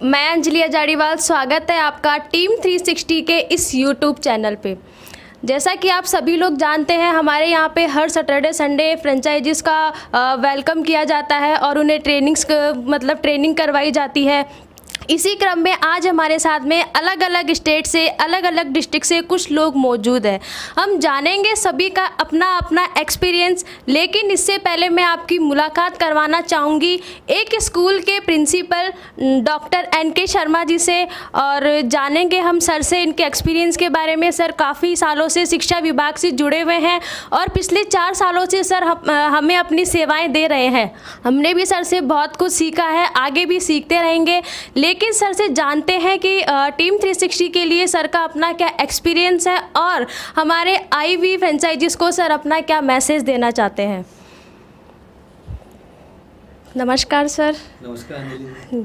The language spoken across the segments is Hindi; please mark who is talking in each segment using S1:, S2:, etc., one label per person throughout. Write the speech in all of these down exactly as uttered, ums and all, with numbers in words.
S1: मैं अंजलि अजाड़ीवाल, स्वागत है आपका टीम थ्री सिक्सटी के इस यूट्यूब चैनल पे। जैसा कि आप सभी लोग जानते हैं, हमारे यहाँ पे हर सैटरडे संडे फ्रेंचाइजीज़ का वेलकम किया जाता है और उन्हें ट्रेनिंग्स मतलब ट्रेनिंग करवाई जाती है। इसी क्रम में आज हमारे साथ में अलग अलग स्टेट से, अलग अलग डिस्ट्रिक्ट से कुछ लोग मौजूद हैं। हम जानेंगे सभी का अपना अपना एक्सपीरियंस, लेकिन इससे पहले मैं आपकी मुलाकात करवाना चाहूँगी एक स्कूल के प्रिंसिपल डॉक्टर एन के शर्मा जी से, और जानेंगे हम सर से इनके एक्सपीरियंस के बारे में। सर काफ़ी सालों से शिक्षा विभाग से जुड़े हुए हैं और पिछले चार सालों से सर हम, हमें अपनी सेवाएँ दे रहे हैं। हमने भी सर से बहुत कुछ सीखा है, आगे भी सीखते रहेंगे। लेकिन सर से जानते हैं कि टीम थ्री सिक्सटी के लिए सर का अपना क्या एक्सपीरियंस है और हमारे आईवी फ्रेंचाइजीज को सर अपना क्या मैसेज देना चाहते हैं। नमस्कार सर।
S2: नमस्कार Anjali.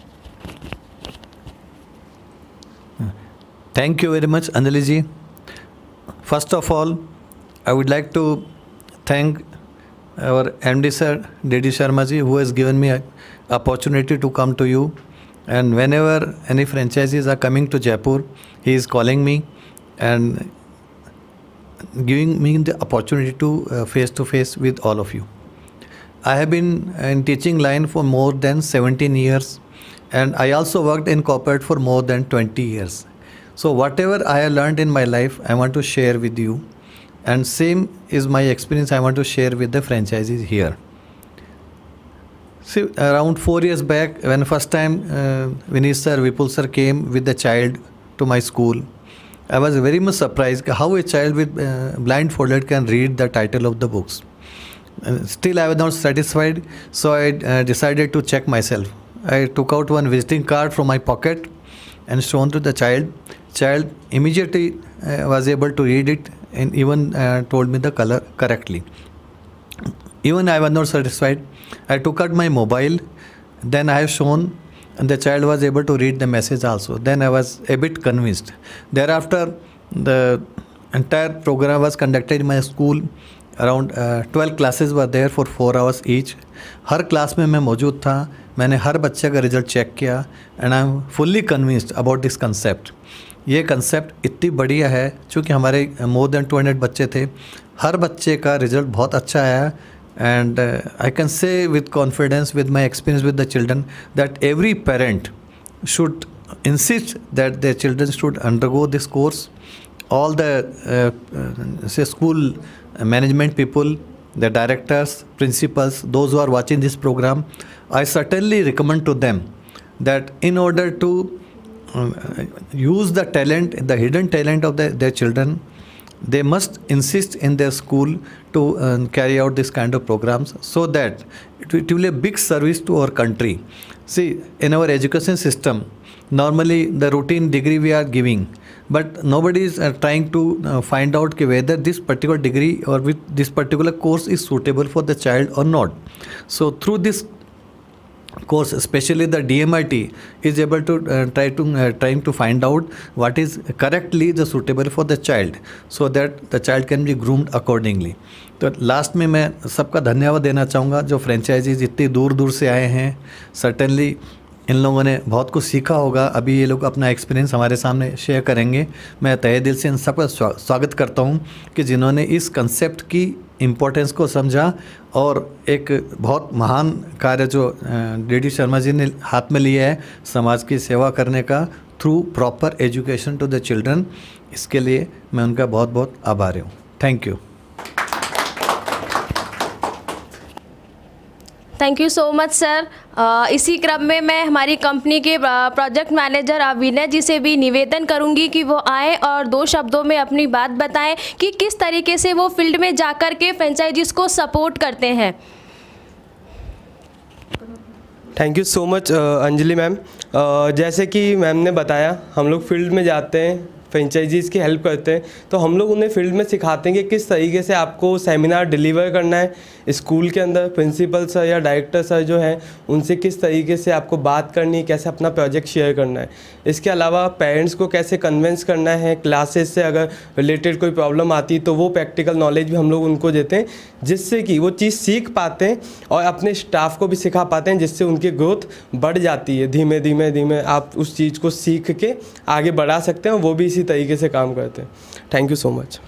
S2: Thank you very much Anjali ji. First of all I would like to thank our M D sir, D D Sharma ji, who has given me an opportunity to come to you. And whenever any franchisees are coming to Jaipur, he is calling me and giving me the opportunity to uh, face to face with all of you. I have been in teaching line for more than seventeen years, and I also worked in corporate for more than twenty years. So whatever I have learned in my life, I want to share with you. And same is my experience I want to share with the franchisees here. See, around four years back, when first time uh, Vineet sir, Vipul sir came with the child to my school, I was very much surprised how a child with uh, blindfolded can read the title of the books. And still I was not satisfied, so I uh, decided to check myself. I took out one visiting card from my pocket and shown to the child. Child immediately uh, was able to read it and even uh, told me the color correctly. Even I was not satisfied. I took out my mobile, then I have shown, and the child was able to read the message also. Then I was a bit convinced. Thereafter, the entire program was conducted in my school. Around uh, twelve classes were there for four hours each. हर क्लास में मैं मौजूद था, मैंने हर बच्चे का रिजल्ट चेक किया, and I am fully convinced about this concept. ये कंसेप्ट इतनी बढ़िया है, चूँकि हमारे मोर देन टू हंड्रेड बच्चे थे, हर बच्चे का रिजल्ट बहुत अच्छा आया. And I can say with confidence, with my experience with the children, that every parent should insist that their children should undergo this course. All the uh, uh, say school management people, the directors, principals, those who are watching this program, I certainly recommend to them that in order to Uh, use the talent, the hidden talent of the, their children, they must insist in their school to uh, carry out this kind of programs, so that it, it will be a big service to our country. See, in our education system, normally the routine degree we are giving, but nobody is uh, trying to uh, find out whether this particular degree or with this particular course is suitable for the child or not. So through this course, especially the D M I T is able to uh, try to uh, trying to find out what is correctly the suitable for the child, so that the child can be groomed accordingly. तो लास्ट में मैं सबका धन्यवाद देना चाहूँगा जो फ्रेंचाइजीज इतनी दूर दूर से आए हैं. सर्टेनली इन लोगों ने बहुत कुछ सीखा होगा. अभी ये लोग अपना एक्सपीरियंस हमारे सामने शेयर करेंगे. मैं तहे दिल से इन सबका स्वागत करता हूँ कि जिन्होंने इस कंसेप्ट की इम्पोर्टेंस को समझा और एक बहुत महान कार्य जो डी डी शर्मा जी ने हाथ में लिया है समाज की सेवा करने का, through proper education to the children. इसके लिए मैं उनका बहुत बहुत आभारी हूँ. Thank you.
S1: Thank you so much sir. इसी क्रम में मैं हमारी कंपनी के प्रोजेक्ट मैनेजर विनय जी से भी निवेदन करूंगी कि वो आएँ और दो शब्दों में अपनी बात बताएं कि किस तरीके से वो फील्ड में जाकर के फ्रेंचाइजीज को सपोर्ट करते हैं.
S3: Thank you so much Anjali ma'am. जैसे कि मैम ने बताया, हम लोग फील्ड में जाते हैं फ्रेंचाइजीज़ की हेल्प करते हैं, तो हम लोग उन्हें फील्ड में सिखाते हैं कि किस तरीके से आपको सेमिनार डिलीवर करना है स्कूल के अंदर, प्रिंसिपल सर या डायरेक्टर सर जो हैं उनसे किस तरीके से आपको बात करनी है, कैसे अपना प्रोजेक्ट शेयर करना है। इसके अलावा पेरेंट्स को कैसे कन्विंस करना है, क्लासेस से अगर रिलेटेड कोई प्रॉब्लम आती तो वो प्रैक्टिकल नॉलेज भी हम लोग उनको देते हैं, जिससे कि वो चीज़ सीख पाते हैं और अपने स्टाफ को भी सिखा पाते हैं, जिससे उनकी ग्रोथ बढ़ जाती है। धीमे धीमे धीमे आप उस चीज़ को सीख के आगे बढ़ा सकते हैं, वो भी इसी तरीके से काम करते हैं। Thank you so much.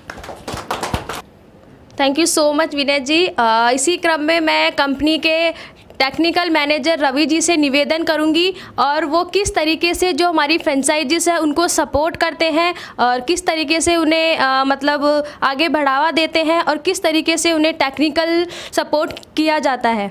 S1: Thank you so much Vinay ji. आ, इसी क्रम में मैं कंपनी के टेक्निकल मैनेजर रवि जी से निवेदन करूंगी और वो किस तरीके से जो हमारी फ्रेंचाइजीज है उनको सपोर्ट करते हैं और किस तरीके से उन्हें आ, मतलब आगे बढ़ावा देते हैं और किस तरीके से उन्हें टेक्निकल सपोर्ट किया जाता है।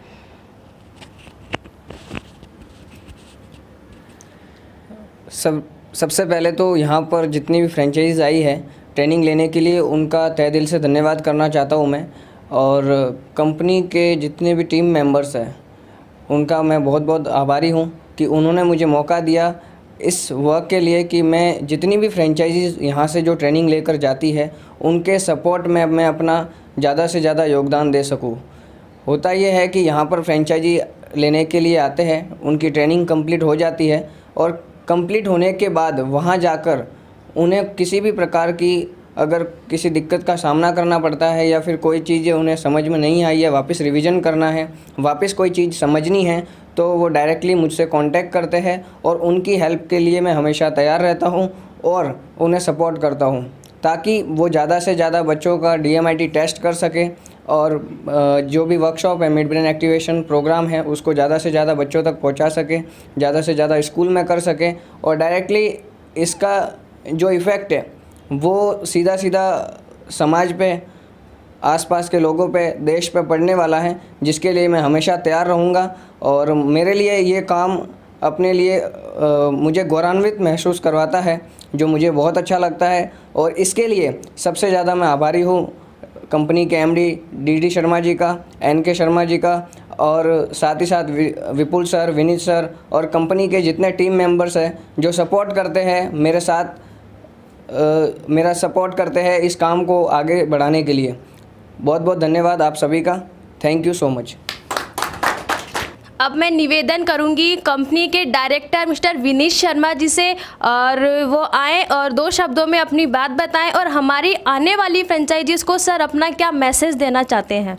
S4: सब सबसे पहले तो यहाँ पर जितनी भी फ्रेंचाइज आई है ट्रेनिंग लेने के लिए, उनका तहे दिल से धन्यवाद करना चाहता हूँ मैं। और कंपनी के जितने भी टीम मेंबर्स हैं उनका मैं बहुत बहुत आभारी हूँ कि उन्होंने मुझे मौका दिया इस वर्क के लिए कि मैं जितनी भी फ्रेंचाइजीज़ यहाँ से जो ट्रेनिंग लेकर जाती है उनके सपोर्ट में मैं अपना ज़्यादा से ज़्यादा योगदान दे सकूँ। होता यह है कि यहाँ पर फ्रेंचाइजी लेने के लिए आते हैं, उनकी ट्रेनिंग कंप्लीट हो जाती है और कंप्लीट होने के बाद वहाँ जाकर उन्हें किसी भी प्रकार की अगर किसी दिक्कत का सामना करना पड़ता है या फिर कोई चीज़ें उन्हें समझ में नहीं आई है, वापस रिवीजन करना है, वापस कोई चीज़ समझनी है, तो वो डायरेक्टली मुझसे कांटेक्ट करते हैं और उनकी हेल्प के लिए मैं हमेशा तैयार रहता हूं और उन्हें सपोर्ट करता हूं, ताकि वो ज़्यादा से ज़्यादा बच्चों का D M I T test कर सके और जो भी वर्कशॉप है, मिड ब्रेन एक्टिवेशन प्रोग्राम है, उसको ज़्यादा से ज़्यादा बच्चों तक पहुँचा सके, ज़्यादा से ज़्यादा स्कूल में कर सके और डायरेक्टली इसका जो इफ़ेक्ट है वो सीधा सीधा समाज पे, आसपास के लोगों पे, देश पे पड़ने वाला है, जिसके लिए मैं हमेशा तैयार रहूँगा। और मेरे लिए ये काम अपने लिए आ, मुझे गौरवान्वित महसूस करवाता है, जो मुझे बहुत अच्छा लगता है। और इसके लिए सबसे ज़्यादा मैं आभारी हूँ कंपनी के M D D D Sharma ji का, एन के शर्मा जी का, और साथ ही साथ विपुल सर, विनीत सर और कंपनी के जितने टीम मेंबर्स हैं जो सपोर्ट करते हैं मेरे साथ, Uh, मेरा सपोर्ट करते हैं इस काम को आगे बढ़ाने के लिए। बहुत बहुत धन्यवाद आप सभी का। Thank you so much.
S1: अब मैं निवेदन करूंगी कंपनी के डायरेक्टर मिस्टर विनीत शर्मा जी से, और वो आएँ और दो शब्दों में अपनी बात बताएं और हमारी आने वाली फ्रेंचाइजीज़ को सर अपना क्या मैसेज देना चाहते हैं।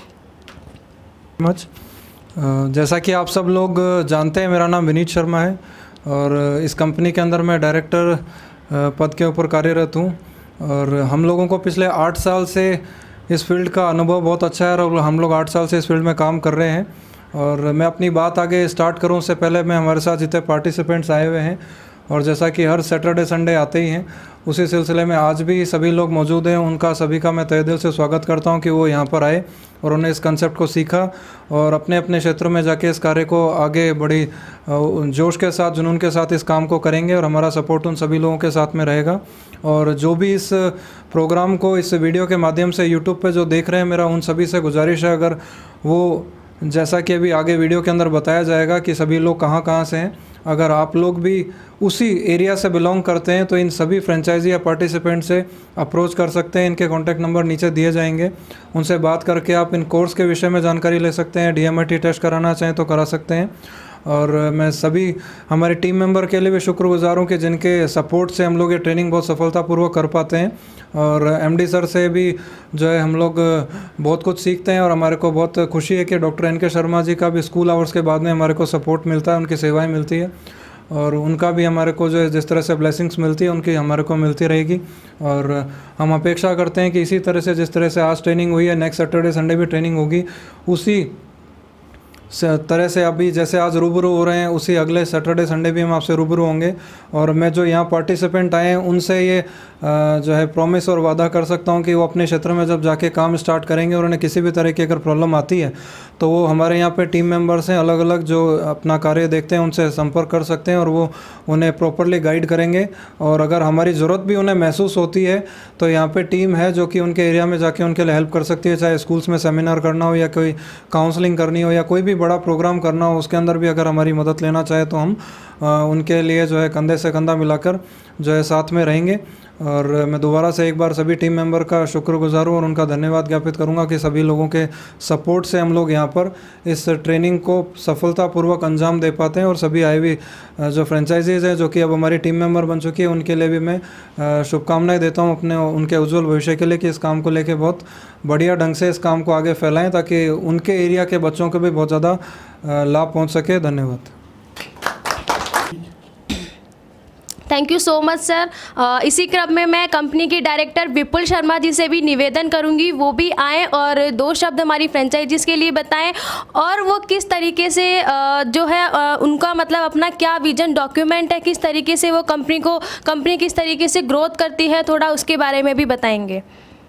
S5: मच जैसा कि आप सब लोग जानते हैं, मेरा नाम विनीत शर्मा है और इस कंपनी के अंदर मैं डायरेक्टर पद के ऊपर कार्यरत हूँ। और हम लोगों को पिछले आठ साल से इस फील्ड का अनुभव बहुत अच्छा है और हम लोग आठ साल से इस फील्ड में काम कर रहे हैं। और मैं अपनी बात आगे स्टार्ट करूँ उससे पहले मैं हमारे साथ जितने पार्टिसिपेंट्स आए हुए हैं, और जैसा कि हर सैटरडे संडे आते ही हैं, उसी सिलसिले में आज भी सभी लोग मौजूद हैं। उनका सभी का मैं तहे दिल से स्वागत करता हूं कि वो यहाँ पर आए और उन्हें इस कंसेप्ट को सीखा और अपने अपने क्षेत्रों में जाके इस कार्य को आगे बड़ी जोश के साथ, जुनून के साथ इस काम को करेंगे और हमारा सपोर्ट उन सभी लोगों के साथ में रहेगा। और जो भी इस प्रोग्राम को इस वीडियो के माध्यम से यूट्यूब पर जो देख रहे हैं, मेरा उन सभी से गुजारिश है, अगर वो जैसा कि अभी आगे वीडियो के अंदर बताया जाएगा कि सभी लोग कहाँ कहाँ से हैं, अगर आप लोग भी उसी एरिया से बिलोंग करते हैं तो इन सभी फ्रेंचाइजी या पार्टिसिपेंट से अप्रोच कर सकते हैं। इनके कॉन्टैक्ट नंबर नीचे दिए जाएंगे, उनसे बात करके आप इन कोर्स के विषय में जानकारी ले सकते हैं। D M I T test कराना चाहें तो करा सकते हैं। और मैं सभी हमारे टीम मेंबर के लिए भी शुक्रगुजार हूँ कि जिनके सपोर्ट से हम लोग ये ट्रेनिंग बहुत सफलतापूर्वक कर पाते हैं। और एमडी सर से भी जो है हम लोग बहुत कुछ सीखते हैं और हमारे को बहुत खुशी है कि डॉक्टर एन के शर्मा जी का भी स्कूल आवर्स के बाद में हमारे को सपोर्ट मिलता है, उनकी सेवाएं मिलती है और उनका भी हमारे को जो है जिस तरह से ब्लेसिंग्स मिलती है उनकी हमारे को मिलती रहेगी। और हम अपेक्षा करते हैं कि इसी तरह से जिस तरह से आज ट्रेनिंग हुई है, नेक्स्ट सैटरडे संडे भी ट्रेनिंग होगी, उसी तरह से अभी जैसे आज रूबरू हो रहे हैं उसी अगले सैटरडे संडे भी हम आपसे रूबरू होंगे। और मैं जो यहाँ पार्टिसिपेंट आए हैं उनसे ये जो है प्रॉमिस और वादा कर सकता हूँ कि वो अपने क्षेत्र में जब जाके काम स्टार्ट करेंगे और उन्हें किसी भी तरह की अगर प्रॉब्लम आती है तो वो हमारे यहाँ पे टीम मेंबर्स हैं, अलग अलग जो अपना कार्य देखते हैं, उनसे संपर्क कर सकते हैं और वो उन्हें प्रॉपरली गाइड करेंगे। और अगर हमारी ज़रूरत भी उन्हें महसूस होती है तो यहाँ पे टीम है जो कि उनके एरिया में जाके उनके लिए हेल्प कर सकती है, चाहे स्कूल्स में सेमिनार करना हो या कोई काउंसलिंग करनी हो या कोई भी बड़ा प्रोग्राम करना हो उसके अंदर भी अगर हमारी मदद लेना चाहे तो हम आ, उनके लिए जो है कंधे से कंधा मिलाकर जो है साथ में रहेंगे। और मैं दोबारा से एक बार सभी टीम मेंबर का शुक्रगुजार हूँ और उनका धन्यवाद ज्ञापित करूँगा कि सभी लोगों के सपोर्ट से हम लोग यहाँ पर इस ट्रेनिंग को सफलतापूर्वक अंजाम दे पाते हैं। और सभी आई हुई जो फ्रेंचाइजीज़ हैं जो कि अब हमारी टीम मेंबर बन चुकी है उनके लिए भी मैं शुभकामनाएं देता हूँ अपने उनके उज्जवल भविष्य के लिए कि इस काम को लेके बहुत बढ़िया ढंग से इस काम को आगे फैलाएँ ताकि उनके एरिया के बच्चों को भी बहुत ज़्यादा लाभ पहुँच सके। धन्यवाद।
S1: Thank you so much sir. इसी क्रम में मैं कंपनी के डायरेक्टर विपुल शर्मा जी से भी निवेदन करूंगी वो भी आएँ और दो शब्द हमारी फ्रेंचाइजीज के लिए बताएं और वो किस तरीके से uh, जो है uh, उनका मतलब अपना क्या विजन डॉक्यूमेंट है, किस तरीके से वो कंपनी को कंपनी किस तरीके से ग्रोथ करती है, थोड़ा उसके बारे में भी बताएंगे।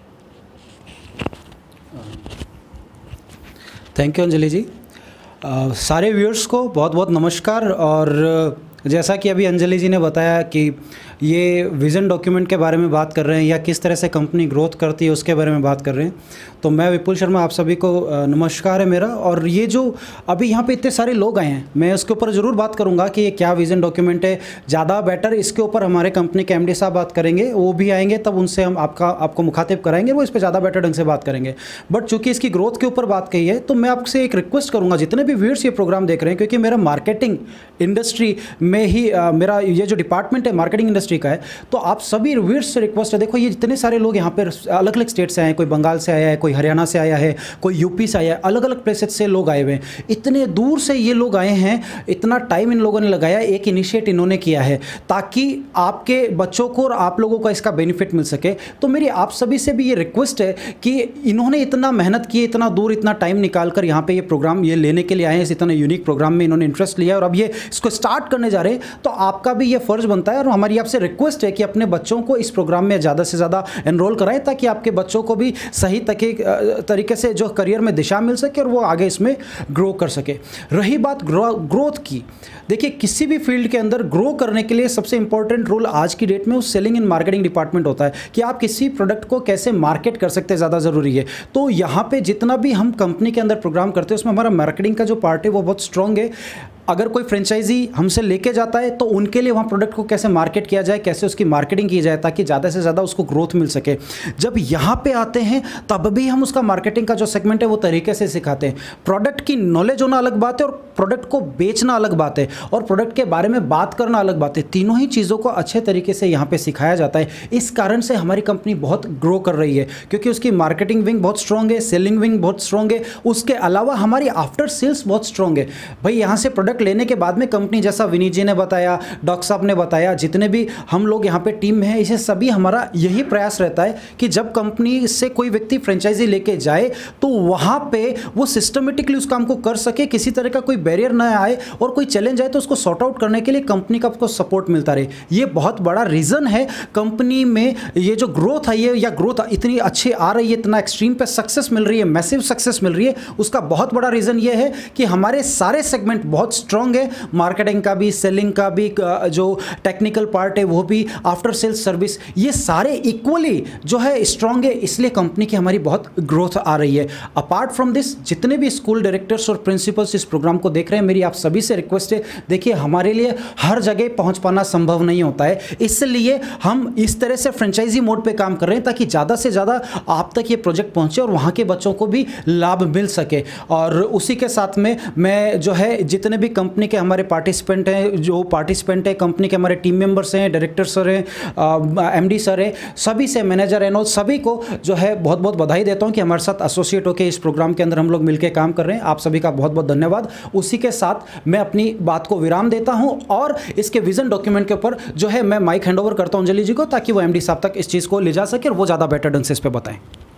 S6: Thank you Anjali ji. uh, सारे व्यूअर्स को बहुत बहुत नमस्कार। और जैसा कि अभी अंजलि जी ने बताया कि ये विज़न डॉक्यूमेंट के बारे में बात कर रहे हैं या किस तरह से कंपनी ग्रोथ करती है उसके बारे में बात कर रहे हैं, तो मैं विपुल शर्मा, आप सभी को नमस्कार है मेरा। और ये जो अभी यहाँ पे इतने सारे लोग आए हैं मैं उसके ऊपर ज़रूर बात करूँगा कि ये क्या विज़न डॉक्यूमेंट है। ज़्यादा बेटर इसके ऊपर हमारे कंपनी के एमडी साहब बात करेंगे, वो भी आएंगे तब उनसे हम आपका आपको मुखातिब कराएंगे, वो इस पर ज़्यादा बेटर ढंग से बात करेंगे। बट चूँकि इसकी ग्रोथ के ऊपर बात कही है तो मैं आपसे एक रिक्वेस्ट करूँगा जितने भी व्यूअर्स ये प्रोग्राम देख रहे हैं, क्योंकि मेरा मार्केटिंग इंडस्ट्री में ही आ, मेरा ये जो डिपार्टमेंट है मार्केटिंग इंडस्ट्री का है, तो आप सभी व्यूअर्स से रिक्वेस्ट है, देखो ये जितने सारे लोग यहाँ पर अलग अलग स्टेट से आए हैं, कोई बंगाल से आया है, कोई हरियाणा से आया है, कोई यूपी से आया है, अलग अलग प्लेसेस से लोग आए हुए हैं, इतने दूर से ये लोग आए हैं, इतना टाइम इन लोगों ने लगाया, एक इनिशिएट इन्होंने किया है ताकि आपके बच्चों को और आप लोगों को इसका बेनिफिट मिल सके। तो मेरी आप सभी से भी ये रिक्वेस्ट है कि इन्होंने इतना मेहनत की, इतना दूर इतना टाइम निकाल कर यहाँ पे ये प्रोग्राम ये लेने के लिए आए हैं, इस इतना यूनिक प्रोग्राम में इन्होंने इंटरेस्ट लिया और अब ये इसको स्टार्ट करने जा रहे हैं, तो आपका भी ये फर्ज बनता है और हमारी आपसे रिक्वेस्ट है कि अपने बच्चों को इस प्रोग्राम में ज़्यादा से ज़्यादा एनरोल कराएं ताकि आपके बच्चों को भी सही तरीके से जो करियर में दिशा मिल सके और वो आगे इसमें ग्रो कर सके। रही बात ग्रो ग्रोथ की, देखिए किसी भी फील्ड के अंदर ग्रो करने के लिए सबसे इंपॉर्टेंट रोल आज की डेट में उस सेलिंग एंड मार्केटिंग डिपार्टमेंट होता है कि आप किसी प्रोडक्ट को कैसे मार्केट कर सकते हैं, ज़्यादा ज़रूरी है। तो यहाँ पे जितना भी हम कंपनी के अंदर प्रोग्राम करते हैं उसमें हमारा मार्केटिंग का जो पार्ट है वो बहुत स्ट्रॉन्ग है। अगर कोई फ्रेंचाइजी हमसे लेके जाता है तो उनके लिए वहाँ प्रोडक्ट को कैसे मार्केट किया जाए, कैसे उसकी मार्केटिंग की जाए ताकि ज़्यादा से ज़्यादा उसको ग्रोथ मिल सके। जब यहाँ पे आते हैं तब भी हम उसका मार्केटिंग का जो सेगमेंट है वो तरीके से सिखाते हैं। प्रोडक्ट की नॉलेज होना अलग बात है और प्रोडक्ट को बेचना अलग बात है और प्रोडक्ट के बारे में बात करना अलग बात है। तीनों ही चीज़ों को अच्छे तरीके से यहाँ पर सिखाया जाता है। इस कारण से हमारी कंपनी बहुत ग्रो कर रही है क्योंकि उसकी मार्केटिंग विंग बहुत स्ट्रॉन्ग है, सेलिंग विंग बहुत स्ट्रॉन्ग है, उसके अलावा हमारी आफ्टर सेल्स बहुत स्ट्रॉन्ग है। भाई यहाँ से प्रोडक्ट लेने के बाद में कंपनी, जैसा विनीत जी ने बताया, डॉक्टर साहब ने बताया, जितने भी हम लोग यहाँ पे टीम में हैं, इसे सभी हमारा यही प्रयास रहता है कि जब कंपनी से कोई व्यक्ति फ्रेंचाइजी लेके जाए तो वहाँ पे वो सिस्टमेटिकली उस काम को कर सके, किसी तरह का कोई बैरियर ना आए और कोई चैलेंज आए तो उसको सॉर्ट आउट करने के लिए कंपनी का आपको सपोर्ट मिलता रहे। ये बहुत बड़ा रीज़न है कंपनी में ये जो ग्रोथ आई है या ग्रोथ इतनी अच्छी आ रही है, इतना एक्सट्रीम पे सक्सेस मिल रही है, मैसिव सक्सेस मिल रही है, उसका बहुत बड़ा रीज़न ये है कि हमारे सारे सेगमेंट बहुत स्ट्रॉन्ग है। मार्केटिंग का भी, सेलिंग का भी, जो टेक्निकल पार्ट है वो भी, आफ्टर सेल्स सर्विस, ये सारे इक्वली जो है स्ट्रॉन्ग है, इसलिए कंपनी की हमारी बहुत ग्रोथ आ रही है। अपार्ट फ्रॉम दिस, जितने भी स्कूल डायरेक्टर्स और प्रिंसिपल्स इस प्रोग्राम को देख रहे हैं, मेरी आप सभी से रिक्वेस्ट है, देखिए हमारे लिए हर जगह पहुंच पाना संभव नहीं होता है, इसलिए हम इस तरह से फ्रेंचाइजी मोड पे काम कर रहे हैं ताकि ज़्यादा से ज़्यादा आप तक ये प्रोजेक्ट पहुंचे और वहाँ के बच्चों को भी लाभ मिल सके। और उसी के साथ में मैं जो है जितने भी कंपनी के हमारे पार्टिसिपेंट हैं, जो पार्टिसिपेंट हैं कंपनी के, हमारे टीम मेंबर्स हैं, डायरेक्टर सर हैं, एमडी सर हैं, सभी से, मैनेजर हैं, सभी को जो है बहुत बहुत बधाई देता हूं कि हमारे साथ एसोसिएट होकर इस प्रोग्राम के अंदर हम लोग मिलकर काम कर रहे हैं। आप सभी का बहुत बहुत धन्यवाद। उसी के साथ मैं अपनी बात को विराम देता हूं और इसके विजन डॉक्यूमेंट के ऊपर जो है मैं माइक हैंड ओवर करता हूं अंजलि जी को ताकि वो एमडी साहब तक इस चीज़ को ले जा सके और वो ज़्यादा बेटर ढंग से इस पर बताएं।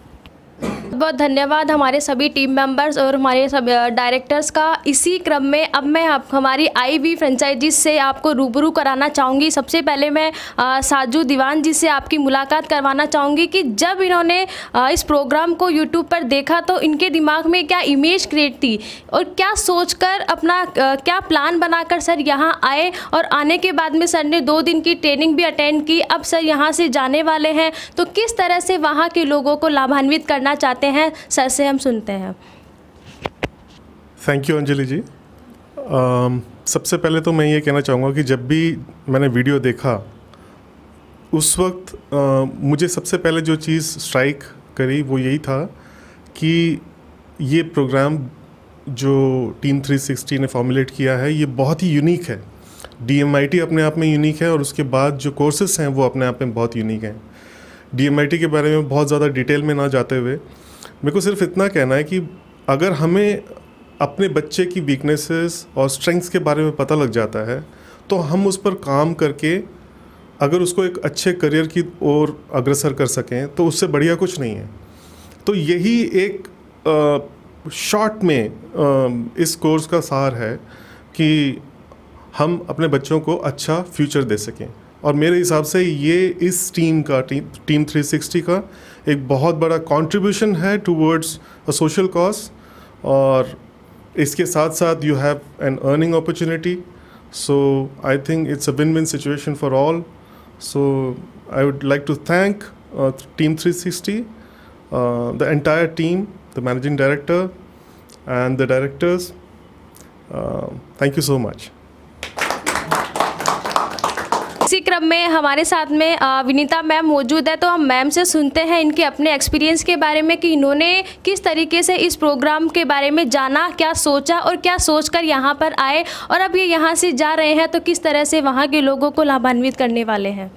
S1: बहुत धन्यवाद हमारे सभी टीम मेंबर्स और हमारे सब डायरेक्टर्स का। इसी क्रम में अब मैं आप हमारी आई वी फ्रेंचाइजीज से आपको रूबरू कराना चाहूँगी। सबसे पहले मैं आ, साजू दीवान जी से आपकी मुलाकात करवाना चाहूँगी कि जब इन्होंने आ, इस प्रोग्राम को यूट्यूब पर देखा तो इनके दिमाग में क्या इमेज क्रिएट थी और क्या सोचकर अपना आ, क्या प्लान बनाकर सर यहाँ आए और आने के बाद में सर ने दो दिन की ट्रेनिंग भी अटेंड की। अब सर यहाँ से जाने वाले हैं तो किस तरह से वहाँ के लोगों को लाभान्वित करना चाहते हैं, सर से हम सुनते हैं।
S7: Thank you Anjali ji. um, सबसे पहले तो मैं ये कहना चाहूँगा कि जब भी मैंने वीडियो देखा उस वक्त uh, मुझे सबसे पहले जो चीज़ स्ट्राइक करी वो यही था कि ये प्रोग्राम जो टीम थ्री सिक्सटी ने फॉर्मुलेट किया है ये बहुत ही यूनिक है। डी एम आई टी अपने आप में यूनिक है और उसके बाद जो कोर्सेस हैं वो अपने आप में बहुत यूनिक हैं। डी एम आई टी के बारे में बहुत ज़्यादा डिटेल में ना जाते हुए मेरे को सिर्फ इतना कहना है कि अगर हमें अपने बच्चे की वीकनेसेस और स्ट्रेंथ्स के बारे में पता लग जाता है तो हम उस पर काम करके अगर उसको एक अच्छे करियर की ओर अग्रसर कर सकें तो उससे बढ़िया कुछ नहीं है। तो यही एक शॉर्ट में आ, इस कोर्स का सार है कि हम अपने बच्चों को अच्छा फ्यूचर दे सकें। और मेरे हिसाब से ये इस टीम का टीम टीम थ्री सिक्सटी का एक बहुत बड़ा कंट्रीब्यूशन है टूवर्ड्स अ सोशल कॉज। और इसके साथ साथ you have an earning opportunity, so I think it's a win win situation for all. So I would like to thank team three sixty, the entire team, the managing director and the directors. Thank you so much.
S1: इसी क्रम में हमारे साथ में अ, विनीता मैम मौजूद है, तो हम मैम से सुनते हैं इनके अपने एक्सपीरियंस के बारे में कि इन्होंने किस तरीके से इस प्रोग्राम के बारे में जाना, क्या सोचा और क्या सोचकर यहाँ पर आए, और अब ये यहाँ से जा रहे हैं तो किस तरह से वहाँ के लोगों को लाभान्वित करने वाले हैं।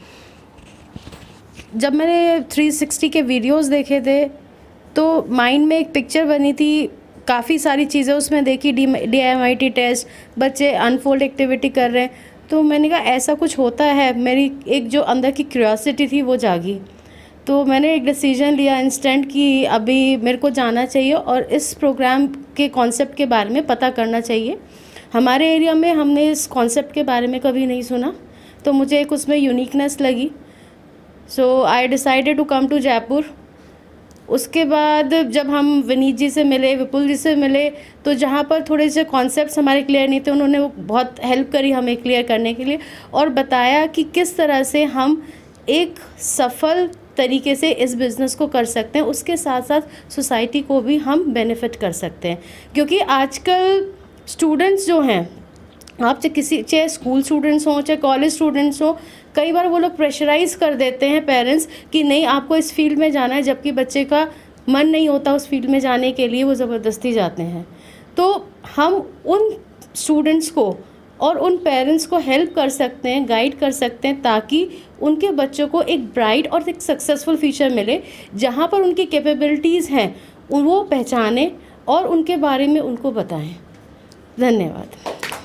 S8: जब मैंने थ्री सिक्सटी के वीडियोस देखे थे तो माइंड में एक पिक्चर बनी थी, काफ़ी सारी चीज़ें उसमें देखी, D D M I T test, बच्चे अनफोल्ड एक्टिविटी कर रहे हैं, तो मैंने कहा ऐसा कुछ होता है। मेरी एक जो अंदर की क्यूरियोसिटी थी वो जागी, तो मैंने एक डिसीजन लिया इंस्टेंट कि अभी मेरे को जाना चाहिए और इस प्रोग्राम के कॉन्सेप्ट के बारे में पता करना चाहिए। हमारे एरिया में हमने इस कॉन्सेप्ट के बारे में कभी नहीं सुना, तो मुझे एक उसमें यूनिकनेस लगी। So I decided to come to Jaipur. उसके बाद जब हम विनीत जी से मिले, विपुल जी से मिले, तो जहाँ पर थोड़े से कॉन्सेप्ट्स हमारे क्लियर नहीं थे, उन्होंने वो बहुत हेल्प करी हमें क्लियर करने के लिए और बताया कि किस तरह से हम एक सफल तरीके से इस बिज़नेस को कर सकते हैं, उसके साथ साथ सोसाइटी को भी हम बेनिफिट कर सकते हैं। क्योंकि आजकल स्टूडेंट्स जो हैं, आप चाहे किसी चाहे स्कूल स्टूडेंट्स हों चाहे कॉलेज स्टूडेंट्स हों, कई बार वो लोग प्रेशराइज़ कर देते हैं पेरेंट्स कि नहीं आपको इस फील्ड में जाना है, जबकि बच्चे का मन नहीं होता उस फील्ड में जाने के लिए, वो ज़बरदस्ती जाते हैं। तो हम उन स्टूडेंट्स को और उन पेरेंट्स को हेल्प कर सकते हैं, गाइड कर सकते हैं, ताकि उनके बच्चों को एक ब्राइट और एक सक्सेसफुल फ्यूचर मिले, जहाँ पर उनकी कैपेबिलिटीज़ हैं वो पहचानें और उनके बारे में उनको बताएं। धन्यवाद।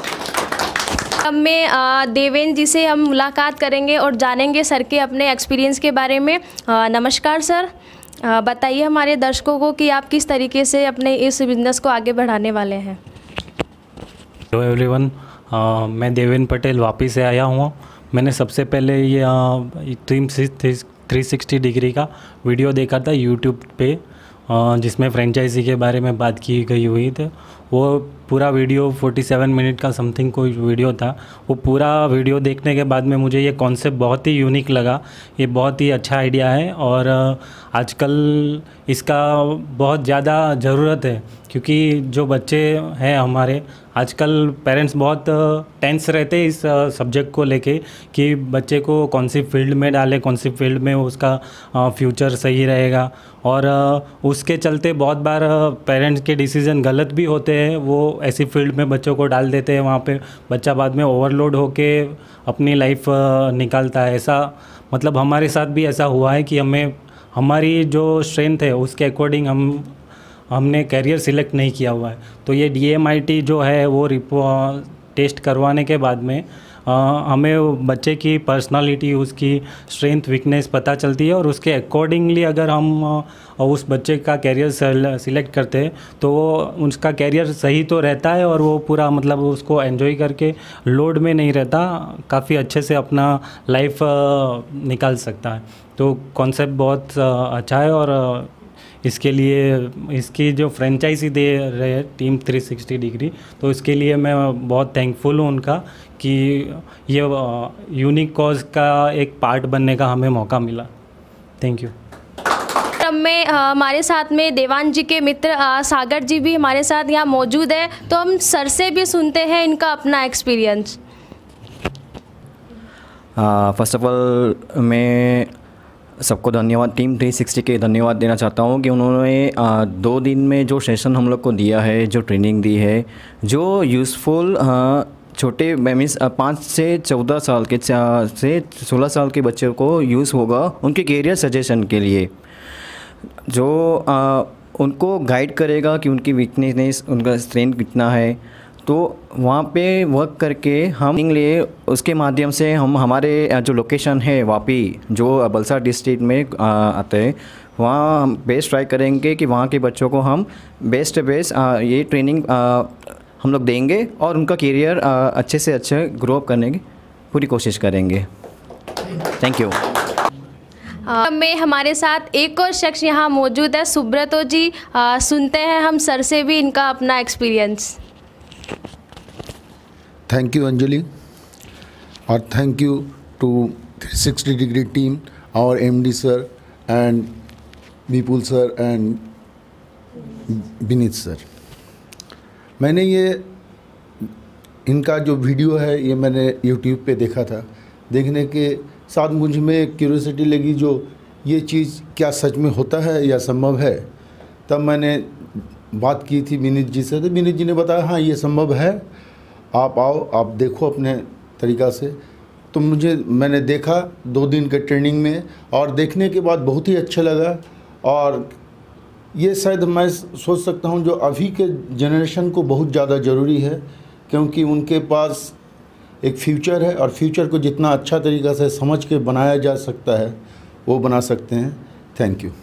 S1: अब में अ, देवेंद्र जी से हम मुलाकात करेंगे और जानेंगे सर के अपने एक्सपीरियंस के बारे में। अ, नमस्कार सर, अ, बताइए हमारे दर्शकों को कि आप किस तरीके से अपने इस बिज़नेस को आगे बढ़ाने वाले हैं।
S9: हेलो एवरीवन, मैं देवेंद्र पटेल वापस से आया हूँ। मैंने सबसे पहले ये टीम थ्री सिक्सटी डिग्री का वीडियो देखा था यूट्यूब पे, अ, जिसमें फ्रेंचाइजी के बारे में बात की गई हुई थी। वो पूरा वीडियो सैंतालीस मिनट का समथिंग कोई वीडियो था। वो पूरा वीडियो देखने के बाद में मुझे ये कॉन्सेप्ट बहुत ही यूनिक लगा। ये बहुत ही अच्छा आइडिया है और आजकल इसका बहुत ज़्यादा ज़रूरत है, क्योंकि जो बच्चे हैं हमारे, आजकल पेरेंट्स बहुत टेंस रहते हैं इस सब्जेक्ट को लेके कि बच्चे को कौन सी फील्ड में डालें, कौन सी फील्ड में उसका फ्यूचर सही रहेगा। और उसके चलते बहुत बार पेरेंट्स के डिसीज़न गलत भी होते हैं। वो ऐसी फील्ड में बच्चों को डाल देते हैं, वहाँ पे बच्चा बाद में ओवरलोड होके अपनी लाइफ निकालता है। ऐसा मतलब हमारे साथ भी ऐसा हुआ है कि हमें हमारी जो स्ट्रेंथ है उसके अकॉर्डिंग हम हमने कैरियर सिलेक्ट नहीं किया हुआ है। तो ये डी एम आई टी जो है वो रिपो टेस्ट करवाने के बाद में आ, हमें बच्चे की पर्सनालिटी, उसकी स्ट्रेंथ वीकनेस पता चलती है और उसके अकॉर्डिंगली अगर हम आ, उस बच्चे का कैरियर सिलेक्ट करते हैं तो वो उसका कैरियर सही तो रहता है और वो पूरा मतलब उसको एंजॉय करके लोड में नहीं रहता, काफ़ी अच्छे से अपना लाइफ निकाल सकता है। तो कॉन्सेप्ट बहुत अच्छा है और इसके लिए इसकी जो फ्रेंचाइजी दे रहे हैं टीम थ्री सिक्सटी डिग्री, तो इसके लिए मैं बहुत थैंकफुल हूँ उनका कि ये यूनिक कॉज का एक पार्ट बनने का हमें मौका मिला। Thank you.
S1: क्रम में अ, हमारे साथ में देवान जी के मित्र अ, सागर जी भी हमारे साथ यहाँ मौजूद है, तो हम सर से भी सुनते हैं इनका अपना एक्सपीरियंस।
S10: फर्स्ट ऑफ ऑल मैं सबको धन्यवाद, टीम थ्री सिक्सटी के धन्यवाद देना चाहता हूँ कि उन्होंने आ, दो दिन में जो सेशन हम लोग को दिया है, जो ट्रेनिंग दी है, जो यूज़फुल छोटे मीन्स पाँच से चौदह साल के से सोलह साल के बच्चों को यूज़ होगा उनके कैरियर सजेशन के लिए, जो आ, उनको गाइड करेगा कि उनकी वीकनेस, उनका स्ट्रेंथ कितना है। तो वहाँ पे वर्क करके हम लिए उसके माध्यम से हम हमारे जो लोकेशन है वापी, जो बलसाड़ डिस्ट्रिक्ट में आते हैं, वहाँ हम बेस्ट ट्राई करेंगे कि वहाँ के बच्चों को हम बेस्ट बेस्ट ये ट्रेनिंग आ, हम लोग देंगे और उनका करियर अच्छे से अच्छे ग्रो अप करने की पूरी कोशिश करेंगे। Thank you.
S1: में हमारे साथ एक और शख्स यहाँ मौजूद है, सुब्रतो जी। आ, सुनते हैं हम सर से भी इनका अपना एक्सपीरियंस।
S11: Thank you Anjali, और thank you to three sixty degree team, our M D sir and Vipul sir and Vineet sir। मैंने ये इनका जो वीडियो है ये मैंने YouTube पे देखा था, देखने के साथ मुझ में क्यूरियोसिटी लगी जो ये चीज़ क्या सच में होता है या संभव है। तब मैंने बात की थी विनीत जी से, तो विनीत जी ने बताया हाँ ये संभव है, आप आओ, आप देखो अपने तरीक़ा से। तो मुझे मैंने देखा दो दिन के ट्रेनिंग में, और देखने के बाद बहुत ही अच्छा लगा। और ये शायद मैं सोच सकता हूँ जो अभी के जनरेशन को बहुत ज़्यादा ज़रूरी है, क्योंकि उनके पास एक फ्यूचर है, और फ्यूचर को जितना अच्छा तरीक़ा से समझ के बनाया जा सकता है वो बना सकते हैं। Thank you.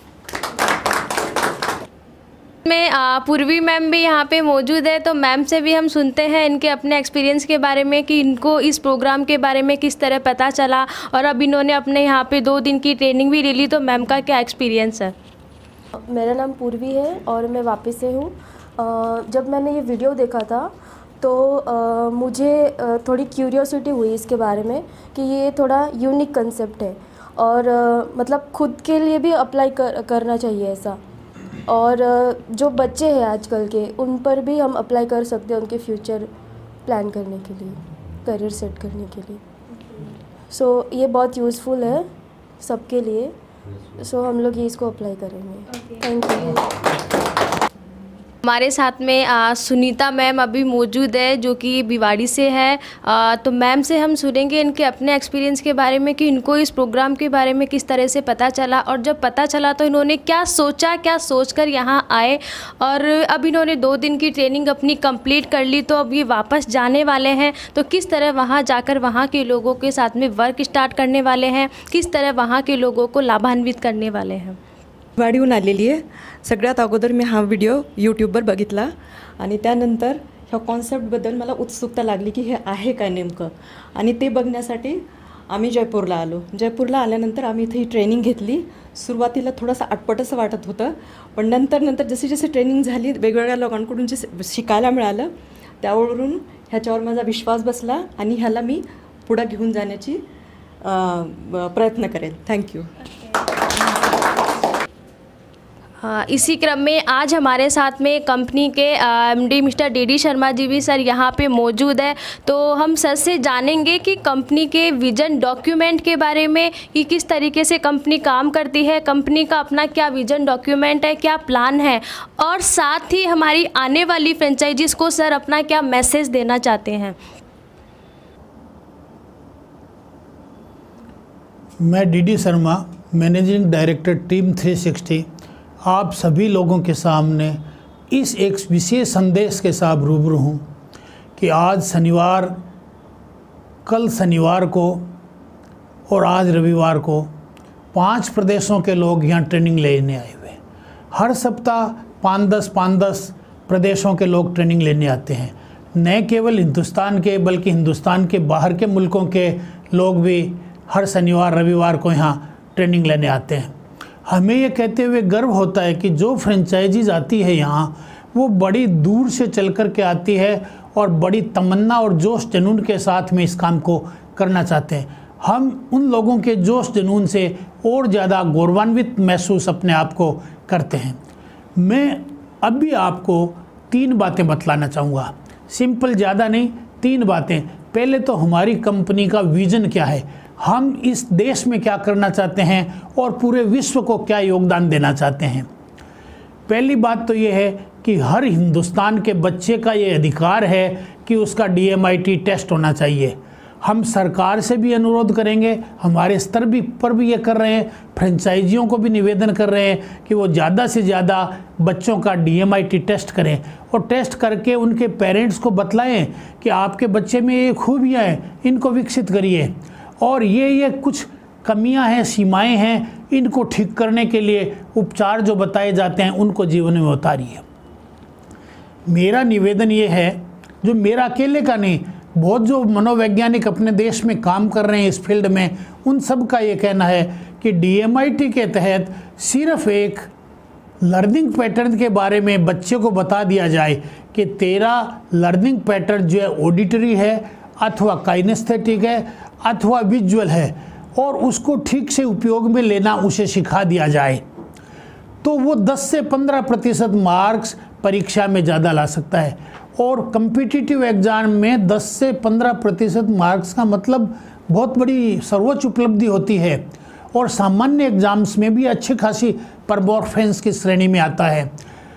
S1: में पूर्वी मैम भी यहाँ पे मौजूद है, तो मैम से भी हम सुनते हैं इनके अपने एक्सपीरियंस के बारे में कि इनको इस प्रोग्राम के बारे में किस तरह पता चला, और अब इन्होंने अपने यहाँ पे दो दिन की ट्रेनिंग भी ले ली। तो मैम का क्या एक्सपीरियंस है?
S12: मेरा नाम पूर्वी है और मैं वापस से हूँ। जब मैंने ये वीडियो देखा था तो आ, मुझे थोड़ी क्यूरियोसिटी हुई इसके बारे में कि ये थोड़ा यूनिक कंसेप्ट है, और आ, मतलब खुद के लिए भी अप्लाई कर, करना चाहिए ऐसा। और जो बच्चे हैं आजकल के, उन पर भी हम अप्लाई कर सकते हैं उनके फ्यूचर प्लान करने के लिए, करियर सेट करने के लिए। सो so, ये बहुत यूज़फुल है सबके लिए। सो so, हम लोग ये इसको अप्लाई करेंगे। Thank you.
S1: हमारे साथ में आ, सुनीता मैम अभी मौजूद है, जो कि भिवाड़ी से है। आ, तो मैम से हम सुनेंगे इनके अपने एक्सपीरियंस के बारे में कि इनको इस प्रोग्राम के बारे में किस तरह से पता चला, और जब पता चला तो इन्होंने क्या सोचा, क्या सोचकर यहाँ आए। और अब इन्होंने दो दिन की ट्रेनिंग अपनी कंप्लीट कर ली, तो अब ये वापस जाने वाले हैं। तो किस तरह वहाँ जाकर वहाँ के लोगों के साथ में वर्क स्टार्ट करने वाले हैं, किस तरह वहाँ के लोगों को लाभान्वित करने वाले हैं।
S13: वाढीहून आलेली आहे। सगळ्यात अगोदर मी हा व्हिडिओ यूट्यूबवर बघितला आणि त्यानंतर ह्या कॉन्सेप्टबद्दल मला उत्सुकता लागली की हे आहे काय नेमकं, आणि ते बघण्यासाठी आम्ही जयपूरला आलो। जयपूरला आल्यानंतर आम्ही इथे ही ट्रेनिंग घेतली। सुरुवातीला थोडंसं अटपटसं वाटत होतं, पण नंतर नंतर जशी जशी ट्रेनिंग झाली, वेगवेगळ्या लोकांकडून जे शिकायला मिळालं, त्यावरून ह्याच्यावर माझा विश्वास बसला आणि ह्याला मी पुढे घेऊन जाण्याची प्रयत्न करेल। थँक्यू।
S1: इसी क्रम में आज हमारे साथ में कंपनी के MD mister D D Sharma ji भी सर यहाँ पे मौजूद है। तो हम सर से जानेंगे कि कंपनी के विज़न डॉक्यूमेंट के बारे में कि किस तरीके से कंपनी काम करती है, कंपनी का अपना क्या विज़न डॉक्यूमेंट है, क्या प्लान है, और साथ ही हमारी आने वाली फ्रेंचाइजीज को सर अपना क्या मैसेज देना चाहते हैं।
S14: मैं D D Sharma, managing director team three sixty, आप सभी लोगों के सामने इस एक विशेष संदेश के साथ रूबरू हूँ कि आज शनिवार, कल शनिवार को और आज रविवार को पांच प्रदेशों के लोग यहाँ ट्रेनिंग लेने आए हुए हैं। हर सप्ताह पाँच दस पाँच दस प्रदेशों के लोग ट्रेनिंग लेने आते हैं। न केवल हिंदुस्तान के बल्कि हिंदुस्तान के बाहर के मुल्कों के लोग भी हर शनिवार रविवार को यहाँ ट्रेनिंग लेने आते हैं। हमें ये कहते हुए गर्व होता है कि जो फ्रेंचाइजीज आती है यहाँ, वो बड़ी दूर से चल कर के आती है और बड़ी तमन्ना और जोश जुनून के साथ में इस काम को करना चाहते हैं। हम उन लोगों के जोश जुनून से और ज़्यादा गौरवान्वित महसूस अपने आप को करते हैं। मैं अब भी आपको तीन बातें बतलाना चाहूँगा, सिंपल, ज़्यादा नहीं, तीन बातें। पहले तो हमारी कंपनी का विज़न क्या है, हम इस देश में क्या करना चाहते हैं और पूरे विश्व को क्या योगदान देना चाहते हैं। पहली बात तो ये है कि हर हिंदुस्तान के बच्चे का ये अधिकार है कि उसका D M I T test होना चाहिए। हम सरकार से भी अनुरोध करेंगे, हमारे स्तर भी पर भी ये कर रहे हैं, फ्रेंचाइजियों को भी निवेदन कर रहे हैं कि वो ज़्यादा से ज़्यादा बच्चों का D M I T test करें और टेस्ट करके उनके पेरेंट्स को बतलाएं कि आपके बच्चे में ये खूबियाँ हैं, इनको विकसित करिए और ये ये कुछ कमियां हैं, सीमाएं हैं, इनको ठीक करने के लिए उपचार जो बताए जाते हैं उनको जीवन में उतारिए। मेरा निवेदन ये है, जो मेरा अकेले का नहीं, बहुत जो मनोवैज्ञानिक अपने देश में काम कर रहे हैं इस फील्ड में, उन सब का ये कहना है कि डी एम आई टी के तहत सिर्फ एक लर्निंग पैटर्न के बारे में बच्चे को बता दिया जाए कि तेरा लर्निंग पैटर्न जो है ऑडिटरी है अथवा काइनेस्थेटिक है अथवा विजुअल है और उसको ठीक से उपयोग में लेना उसे सिखा दिया जाए, तो वो दस से पंद्रह प्रतिशत मार्क्स परीक्षा में ज़्यादा ला सकता है। और कम्पिटिटिव एग्ज़ाम में दस से पंद्रह प्रतिशत मार्क्स का मतलब बहुत बड़ी सर्वोच्च उपलब्धि होती है और सामान्य एग्ज़ाम्स में भी अच्छी खासी परफॉर्मेंस की श्रेणी में आता है।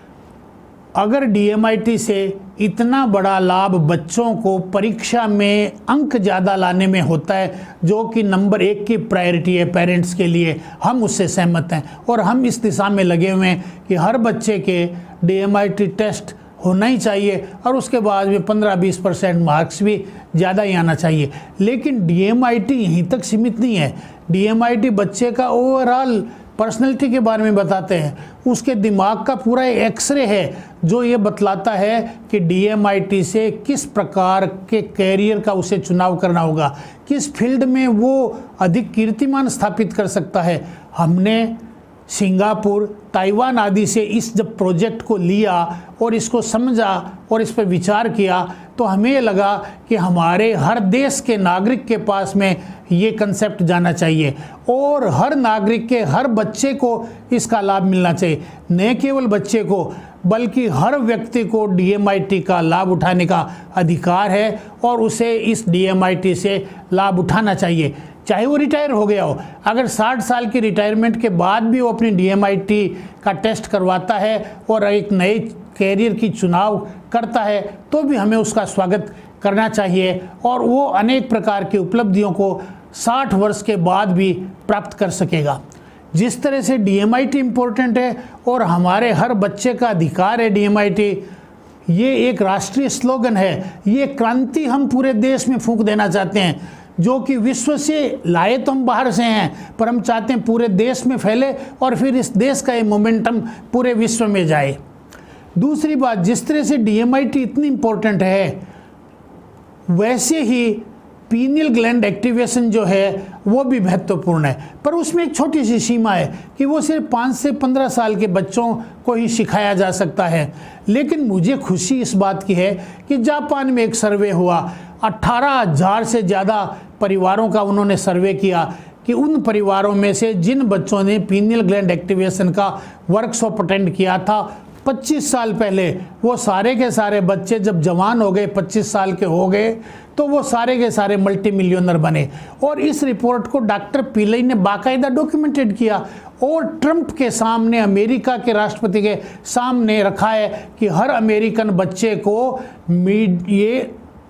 S14: अगर डी एम आई टी से इतना बड़ा लाभ बच्चों को परीक्षा में अंक ज़्यादा लाने में होता है, जो कि नंबर एक की प्रायोरिटी है पेरेंट्स के लिए, हम उससे सहमत हैं और हम इस दिशा में लगे हुए हैं कि हर बच्चे के D M I T test होना ही चाहिए और उसके बाद में पंद्रह बीस परसेंट मार्क्स भी ज़्यादा ही आना चाहिए। लेकिन डी एम आई टी यहीं तक सीमित नहीं है। डी एम आई टी बच्चे का ओवरऑल पर्सनैलिटी के बारे में बताते हैं, उसके दिमाग का पूरा एक्सरे है जो ये बतलाता है कि डी एम आई टी से किस प्रकार के कैरियर का उसे चुनाव करना होगा, किस फील्ड में वो अधिक कीर्तिमान स्थापित कर सकता है। हमने सिंगापुर, ताइवान आदि से इस जब प्रोजेक्ट को लिया और इसको समझा और इस पर विचार किया तो हमें लगा कि हमारे हर देश के नागरिक के पास में ये कंसेप्ट जाना चाहिए और हर नागरिक के हर बच्चे को इसका लाभ मिलना चाहिए। न केवल बच्चे को बल्कि हर व्यक्ति को डी एम आई टी का लाभ उठाने का अधिकार है और उसे इस डी एम आई टी से लाभ उठाना चाहिए, चाहे वो रिटायर हो गया हो। अगर साठ साल की रिटायरमेंट के बाद भी वो अपनी डी एम आई टी का टेस्ट करवाता है और एक नए कैरियर की चुनाव करता है तो भी हमें उसका स्वागत करना चाहिए और वो अनेक प्रकार की उपलब्धियों को साठ वर्ष के बाद भी प्राप्त कर सकेगा। जिस तरह से D M I T important है और हमारे हर बच्चे का अधिकार है डी एम आई टी, ये एक राष्ट्रीय स्लोगन है, ये क्रांति हम पूरे देश में फूंक देना चाहते हैं, जो कि विश्व से लाए तो हम बाहर से हैं पर हम चाहते हैं पूरे देश में फैले और फिर इस देश का ये मोमेंटम पूरे विश्व में जाए। दूसरी बात, जिस तरह से डी एम आई टी इतनी इम्पोर्टेंट है वैसे ही पीनियल ग्लैंड एक्टिवेशन जो है वो भी महत्वपूर्ण है, पर उसमें एक छोटी सी सीमा है कि वो सिर्फ पाँच से पंद्रह साल के बच्चों को ही सिखाया जा सकता है। लेकिन मुझे खुशी इस बात की है कि जापान में एक सर्वे हुआ, अट्ठारह हज़ार से ज़्यादा परिवारों का उन्होंने सर्वे किया कि उन परिवारों में से जिन बच्चों ने पीनियल ग्लैंड एक्टिवेशन का वर्कशॉप अटेंड किया था पच्चीस साल पहले, वो सारे के सारे बच्चे जब जवान हो गए, पच्चीस साल के हो गए, तो वो सारे के सारे मल्टी मिलियनर बने। और इस रिपोर्ट को डॉक्टर पिल्लई ने बाकायदा डॉक्यूमेंटेड किया और ट्रंप के सामने, अमेरिका के राष्ट्रपति के सामने रखा है कि हर अमेरिकन बच्चे को ये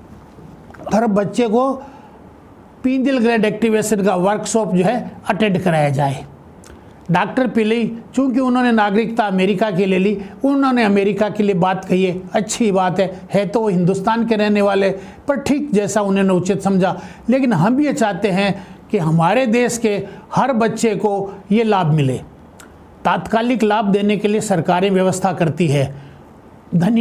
S14: हर बच्चे को पीनियल ग्लैंड एक्टिवेशन का वर्कशॉप जो है अटेंड कराया जाए। डॉक्टर पिल्लई, चूंकि उन्होंने नागरिकता अमेरिका की ले ली, उन्होंने अमेरिका के लिए बात कही है, अच्छी बात है है तो वो हिंदुस्तान के रहने वाले, पर ठीक जैसा उन्होंने उचित समझा। लेकिन हम ये चाहते हैं कि हमारे देश के हर बच्चे को ये लाभ मिले। तात्कालिक लाभ देने के लिए सरकारें व्यवस्था करती है, धनी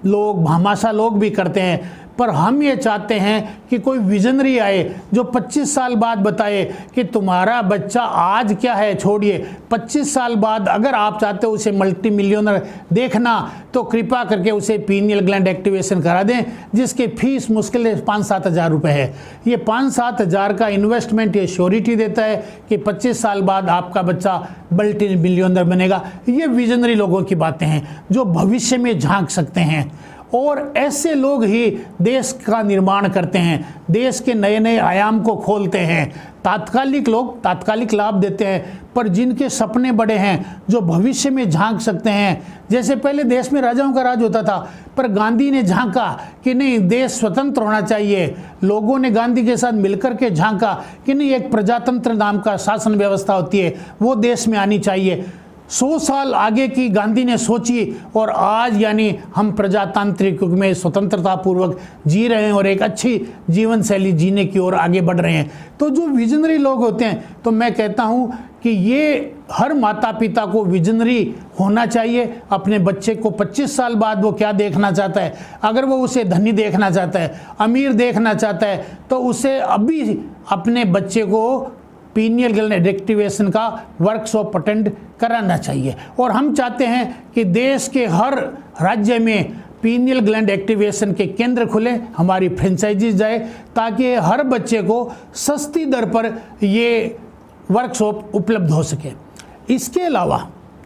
S14: लोग, भामाशाह लोग भी करते हैं, पर हम ये चाहते हैं कि कोई विजनरी आए जो पच्चीस साल बाद बताए कि तुम्हारा बच्चा आज क्या है। छोड़िए पच्चीस साल बाद अगर आप चाहते हो उसे मल्टी मिलियनर देखना तो कृपा करके उसे पीनियल ग्लैंड एक्टिवेशन करा दें, जिसकी फीस मुश्किल है पाँच सात हज़ार रुपये है। ये पाँच सात हज़ार का इन्वेस्टमेंट ये श्योरिटी देता है कि पच्चीस साल बाद आपका बच्चा मल्टी मिलियनर बनेगा। ये विजनरी लोगों की बातें हैं जो भविष्य में झांक सकते हैं, और ऐसे लोग ही देश का निर्माण करते हैं, देश के नए नए आयाम को खोलते हैं। तात्कालिक लोग तात्कालिक लाभ देते हैं, पर जिनके सपने बड़े हैं, जो भविष्य में झांक सकते हैं। जैसे पहले देश में राजाओं का राज होता था, पर गांधी ने झांका कि नहीं देश स्वतंत्र होना चाहिए। लोगों ने गांधी के साथ मिलकर के झांका कि नहीं एक प्रजातंत्र नाम का शासन व्यवस्था होती है, वो देश में आनी चाहिए। सौ साल आगे की गांधी ने सोची और आज यानी हम प्रजातांत्रिक युग में स्वतंत्रता पूर्वक जी रहे हैं और एक अच्छी जीवन शैली जीने की ओर आगे बढ़ रहे हैं। तो जो विजनरी लोग होते हैं, तो मैं कहता हूँ कि ये हर माता पिता को विजनरी होना चाहिए। अपने बच्चे को पच्चीस साल बाद वो क्या देखना चाहता है, अगर वो उसे धनी देखना चाहता है, अमीर देखना चाहता है, तो उसे अभी अपने बच्चे को पीनियल ग्लैंड एक्टिवेशन का वर्कशॉप अटेंड कराना चाहिए। और हम चाहते हैं कि देश के हर राज्य में पीनियल ग्लैंड एक्टिवेशन के केंद्र खुले, हमारी फ्रेंचाइजीज जाए, ताकि हर बच्चे को सस्ती दर पर ये वर्कशॉप उपलब्ध हो सके। इसके अलावा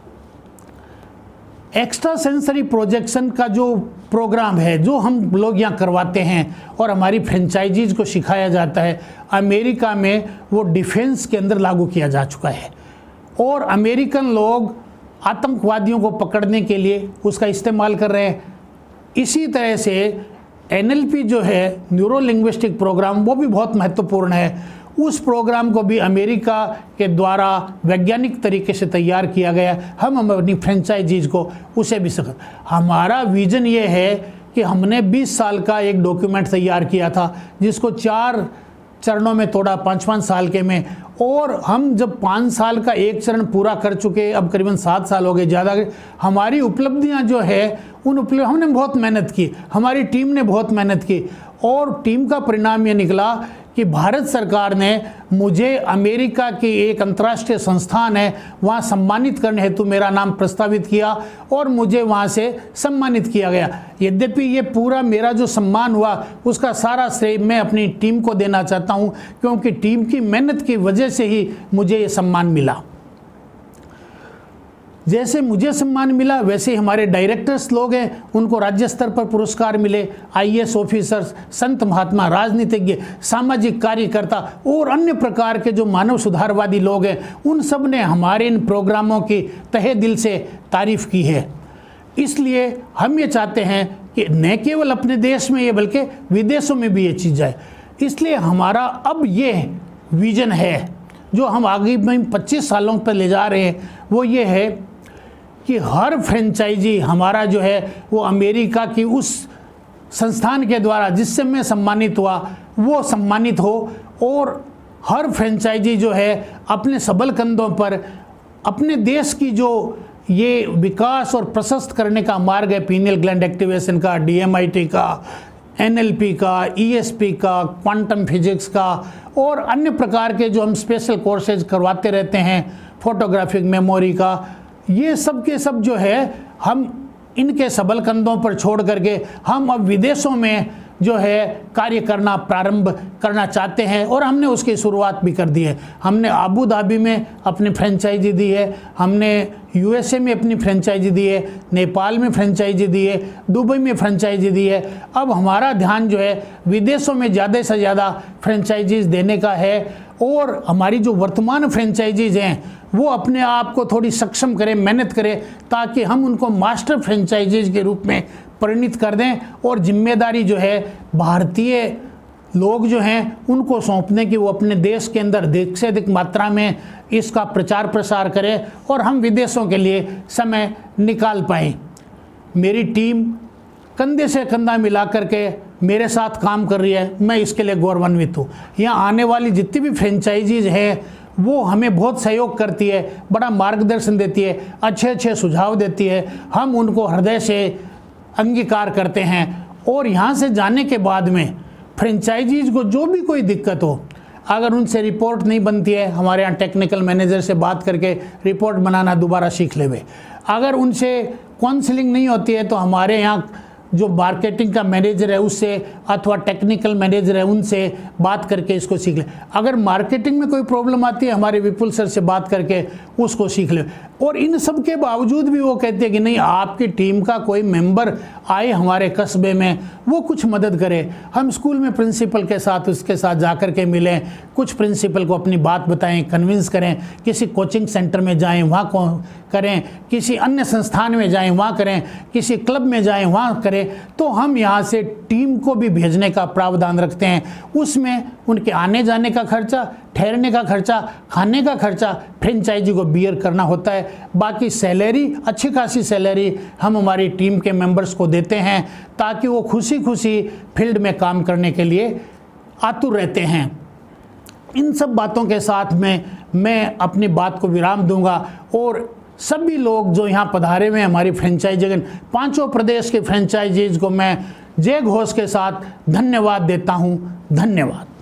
S14: एक्स्ट्रा सेंसरी प्रोजेक्शन का जो प्रोग्राम है, जो हम लोग यहाँ करवाते हैं और हमारी फ्रेंचाइजीज को सिखाया जाता है, अमेरिका में वो डिफेंस के अंदर लागू किया जा चुका है। और अमेरिकन लोग आतंकवादियों को पकड़ने के लिए उसका इस्तेमाल कर रहे हैं। इसी तरह से एन एल पी जो है, न्यूरो लिंग्विस्टिक प्रोग्राम, वो भी बहुत महत्वपूर्ण है। उस प्रोग्राम को भी अमेरिका के द्वारा वैज्ञानिक तरीके से तैयार किया गया। हम हम अपनी फ्रेंचाइजीज को उसे भी सक हमारा विज़न ये है कि हमने बीस साल का एक डॉक्यूमेंट तैयार किया था, जिसको चार चरणों में तोड़ा, पाँच पाँच साल के में। और हम जब पाँच साल का एक चरण पूरा कर चुके, अब करीबन सात साल हो गए, ज़्यादा हमारी उपलब्धियां जो है, उन उपलब्धि हमने बहुत मेहनत की, हमारी टीम ने बहुत मेहनत की, और टीम का परिणाम ये निकला कि भारत सरकार ने मुझे अमेरिका की एक अंतर्राष्ट्रीय संस्थान है वहाँ सम्मानित करने हेतु मेरा नाम प्रस्तावित किया और मुझे वहाँ से सम्मानित किया गया। यद्यपि ये पूरा मेरा जो सम्मान हुआ उसका सारा श्रेय मैं अपनी टीम को देना चाहता हूँ, क्योंकि टीम की मेहनत की वजह से ही मुझे ये सम्मान मिला। जैसे मुझे सम्मान मिला वैसे ही हमारे डायरेक्टर्स लोग हैं, उनको राज्य स्तर पर पुरस्कार मिले। आई ए एस ऑफिसर्स, संत महात्मा, राजनीतिज्ञ, सामाजिक कार्यकर्ता और अन्य प्रकार के जो मानव सुधारवादी लोग हैं, उन सब ने हमारे इन प्रोग्रामों की तहे दिल से तारीफ़ की है। इसलिए हम ये चाहते हैं कि न केवल अपने देश में ये बल्कि विदेशों में भी ये चीज़ जाए। इसलिए हमारा अब ये विज़न है जो हम आगे में पच्चीस सालों पर ले जा रहे हैं, वो ये है कि हर फ्रेंचाइजी हमारा जो है वो अमेरिका की उस संस्थान के द्वारा जिससे मैं सम्मानित हुआ वो सम्मानित हो, और हर फ्रेंचाइजी जो है अपने सबल कंधों पर अपने देश की जो ये विकास और प्रशस्त करने का मार्ग है, पीनियल ग्लैंड एक्टिवेशन का, डी एम आई टी का, एन एल पी का, ई एस पी का, क्वांटम फिजिक्स का और अन्य प्रकार के जो हम स्पेशल कोर्सेज करवाते रहते हैं, फोटोग्राफिक मेमोरी का, ये सब के सब जो है हम इनके सबल कंधों पर छोड़ करके हम अब विदेशों में जो है कार्य करना प्रारंभ करना चाहते हैं, और हमने उसकी शुरुआत भी कर दी है। हमने आबू धाबी में अपनी फ्रेंचाइजी दी है, हमने यू एस ए में अपनी फ्रेंचाइजी दी है, नेपाल में फ्रेंचाइजी दी है, दुबई में फ्रेंचाइजी दी है। अब हमारा ध्यान जो है विदेशों में ज़्यादा से ज़्यादा फ्रेंचाइजीज देने का है, और हमारी जो वर्तमान फ्रेंचाइजीज हैं वो अपने आप को थोड़ी सक्षम करें, मेहनत करें, ताकि हम उनको मास्टर फ्रेंचाइजीज के रूप में परिणित कर दें, और जिम्मेदारी जो है भारतीय लोग जो हैं उनको सौंपने की वो अपने देश के अंदर अधिक से अधिक मात्रा में इसका प्रचार प्रसार करें और हम विदेशों के लिए समय निकाल पाएँ। मेरी टीम कंधे से कंधा मिला करके मेरे साथ काम कर रही है, मैं इसके लिए गौरवान्वित हूँ। यहाँ आने वाली जितनी भी फ्रेंचाइजीज हैं वो हमें बहुत सहयोग करती है, बड़ा मार्गदर्शन देती है, अच्छे अच्छे सुझाव देती है। हम उनको हृदय से अंगीकार करते हैं और यहाँ से जाने के बाद में फ्रेंचाइजीज को जो भी कोई दिक्कत हो, अगर उनसे रिपोर्ट नहीं बनती है, हमारे यहाँ टेक्निकल मैनेजर से बात करके रिपोर्ट बनाना दोबारा सीख लेवे। अगर उनसे काउंसलिंग नहीं होती है तो हमारे यहाँ जो मार्केटिंग का मैनेजर है उससे अथवा टेक्निकल मैनेजर है उनसे बात करके इसको सीख ले। अगर मार्केटिंग में कोई प्रॉब्लम आती है हमारे विपुल सर से बात करके उसको सीख ले। और इन सब के बावजूद भी वो कहते हैं कि नहीं, आपकी टीम का कोई मेंबर आए हमारे कस्बे में, वो कुछ मदद करे। हम स्कूल में प्रिंसिपल के साथ उसके साथ जा कर के मिलें, कुछ प्रिंसिपल को अपनी बात बताएं, कन्विंस करें, किसी कोचिंग सेंटर में जाएं वहाँ को करें, किसी अन्य संस्थान में जाएं वहाँ करें, किसी क्लब में जाएं वहाँ करें। तो हम यहाँ से टीम को भी भेजने का प्रावधान रखते हैं। उसमें उनके आने जाने का खर्चा, ठहरने का खर्चा, खाने का खर्चा फ्रेंचाइजी को बियर करना होता है। बाकी सैलरी, अच्छी खासी सैलरी हम हमारी टीम के मेंबर्स को देते हैं ताकि वो खुशी खुशी फील्ड में काम करने के लिए आतुर रहते हैं। इन सब बातों के साथ में मैं अपनी बात को विराम दूंगा और सभी लोग जो यहाँ पधारे हुए हैं हमारी फ्रेंचाइजी, पांचों प्रदेश के फ्रेंचाइजीज को मैं जय घोष के साथ धन्यवाद देता हूँ। धन्यवाद।